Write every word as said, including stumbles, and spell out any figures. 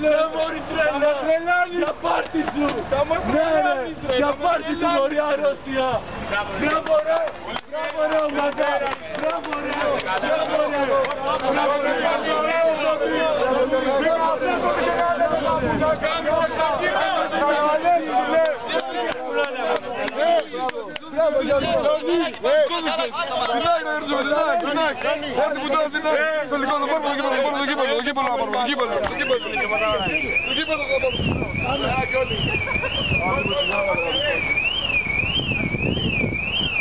ρε μωρή τρέλα! Για πάρτι σου! Ναι ρε! Για πάρτι σου μωρή αρρώστια! Μπράβο ρε! Μπράβο ρε ομάδα! Μπράβο ρε! Μπράβο ρε! Μπράβο ρε! Μπράβο Γιώργο! Συνάχη να έρθουμε, συνάχη, συνάχη! Ό,τι που τώρα συνάχη! Στο λικό το πάρουμε, το κύπελο, το κύπελο να πάρουμε, το κύπελο, το κύπελο, το κύπελο θα πάρουμε.